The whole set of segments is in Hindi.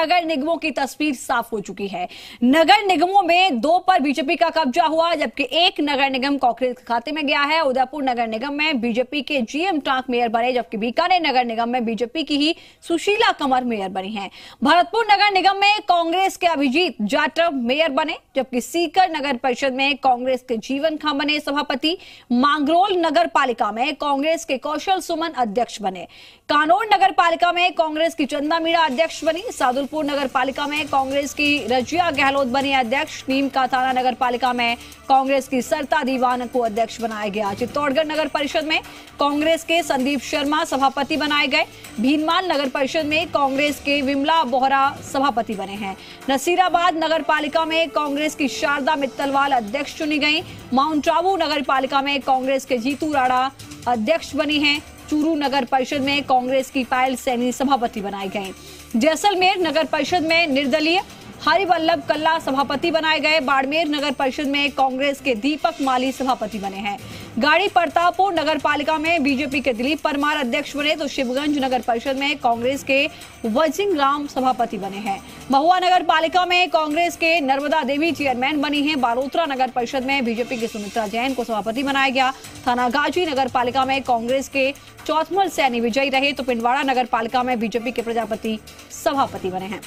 नगर निगमों की तस्वीर साफ हो चुकी है। नगर निगमों में 2 पर बीजेपी का कब्जा हुआ, जबकि 1 नगर निगम कांग्रेस के खाते में गया है। उदयपुर नगर निगम में बीजेपी के जीएम टांक मेयर बने, जबकि बीकानेर नगर निगम में बीजेपी की ही सुशीला कंवर मेयर बनी है। भरतपुर नगर निगम में कांग्रेस के अभिजीत जाटव मेयर बने, जबकि सीकर नगर परिषद में कांग्रेस के जीवन खां बने सभापति। मांगरोल नगर पालिका में कांग्रेस के कौशल सुमन अध्यक्ष बने। कानौर नगर पालिका में कांग्रेस की चंदा मीणा अध्यक्ष बनी। सादुलपुर नगर पालिका में कांग्रेस की रजिया गहलोत बनी अध्यक्ष। नीम का थाना नगर पालिका में कांग्रेस की सरता दीवान को अध्यक्ष बनाया गया। चित्तौड़गढ़ नगर परिषद में कांग्रेस के संदीप शर्मा सभापति बनाए गए। भीनमाल नगर परिषद में कांग्रेस के विमला बोहरा सभापति बने हैं। नसीराबाद नगर पालिका में कांग्रेस की शारदा मित्तलवाल अध्यक्ष चुनी गई। माउंट आबू नगर पालिका में कांग्रेस के जीतू राणा अध्यक्ष बनी हैं। चूरू नगर परिषद में कांग्रेस की पायल सैनी सभापति बनाई गई। जैसलमेर नगर परिषद में निर्दलीय हरिवल्लभ कल्ला सभापति बनाए गए। बाड़मेर नगर परिषद में कांग्रेस के दीपक माली सभापति बने हैं। गाड़ी प्रतापपुर नगर पालिका में बीजेपी के दिलीप परमार अध्यक्ष बने, तो शिवगंज नगर परिषद में कांग्रेस के वजिंग राम सभापति बने हैं। महुआ नगर पालिका में कांग्रेस के नर्मदा देवी चेयरमैन बनी हैं। बालोतरा नगर परिषद में बीजेपी के सुमित्रा जैन को सभापति बनाया गया। थानागाजी नगर पालिका में कांग्रेस के चौथमल सैनी विजयी रहे, तो पिंडवाड़ा नगर पालिका में बीजेपी के प्रजापति सभापति बने हैं।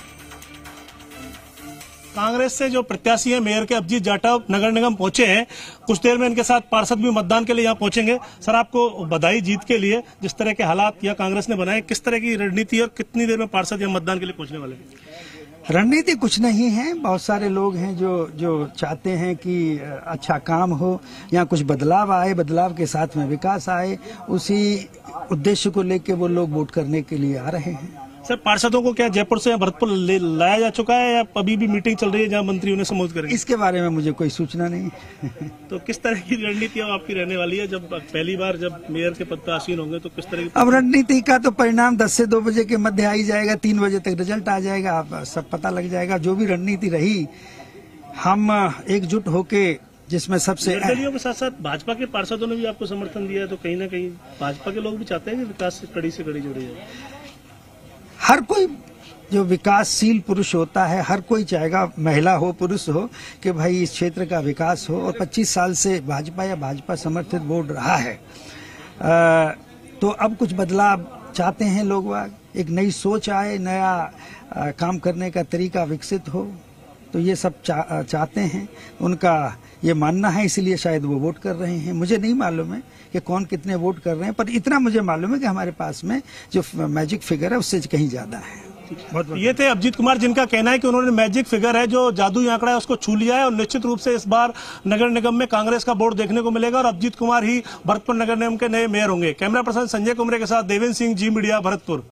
कांग्रेस से जो प्रत्याशी है मेयर के अभिजीत जाटव नगर निगम पहुंचे हैं, कुछ देर में इनके साथ पार्षद भी मतदान के लिए यहाँ पहुंचेंगे। सर, आपको बधाई जीत के लिए। जिस तरह के हालात यहाँ कांग्रेस ने बनाए, किस तरह की रणनीति और कितनी देर में पार्षद यहाँ मतदान के लिए पहुंचने वाले हैं? रणनीति कुछ नहीं है, बहुत सारे लोग हैं जो चाहते हैं कि अच्छा काम हो, यहाँ कुछ बदलाव आए, बदलाव के साथ में विकास आए। उसी उद्देश्य को लेकर वो लोग वोट करने के लिए आ रहे हैं। सर, पार्षदों को क्या जयपुर से भरतपुर लाया जा चुका है या अभी भी मीटिंग चल रही है जहां मंत्री उन्हें संबोधित करेंगे? इसके बारे में मुझे कोई सूचना नहीं। तो किस तरह की रणनीति अब आपकी रहने वाली है? जब पहली बार जब मेयर के पद पर आसीन होंगे तो किस तरह की? अब रणनीति का तो परिणाम 10 से 2 बजे के मध्य आ ही जाएगा। 3 बजे तक रिजल्ट आ जाएगा, आप सब पता लग जाएगा। जो भी रणनीति रही, हम एकजुट होके जिसमें सबसे निर्दलीयों के साथ साथ भाजपा के पार्षदों ने भी आपको समर्थन दिया है, तो कहीं ना कहीं भाजपा के लोग भी चाहते हैं कि विकास से कड़ी जुड़ी है। हर कोई जो विकासशील पुरुष होता है, हर कोई चाहेगा, महिला हो पुरुष हो, कि भाई इस क्षेत्र का विकास हो। और 25 साल से भाजपा या भाजपा समर्थित बोर्ड रहा है, तो अब कुछ बदलाव चाहते हैं लोग। एक नई सोच आए, नया काम करने का तरीका विकसित हो, तो ये सब चाहते हैं। उनका ये मानना है, इसलिए शायद वो वोट कर रहे हैं। मुझे नहीं मालूम है कि कौन कितने वोट कर रहे हैं, पर इतना मुझे मालूम है कि हमारे पास में जो मैजिक फिगर है उससे कहीं ज्यादा है। ये थे अभिजीत कुमार, जिनका कहना है कि उन्होंने मैजिक फिगर है, जो जादुई आंकड़ा है, उसको छू लिया है और निश्चित रूप से इस बार नगर निगम में कांग्रेस का बोर्ड देखने को मिलेगा और अभिजीत कुमार ही भरतपुर नगर निगम के नए मेयर होंगे। कैमरा पर्सन संजय कुमरे के साथ देवेंद्र सिंह, जी मीडिया, भरतपुर।